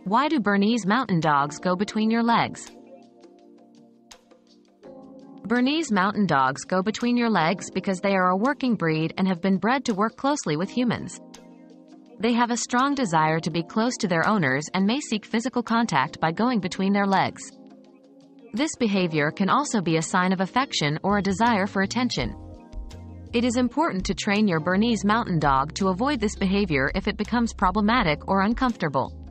Why do Bernese mountain dogs go between your legs? Bernese mountain dogs go between your legs because they are a working breed and have been bred to work closely with humans. They have a strong desire to be close to their owners and may seek physical contact by going between their legs. This behavior can also be a sign of affection or a desire for attention. It is important to train your Bernese mountain dog to avoid this behavior if it becomes problematic or uncomfortable.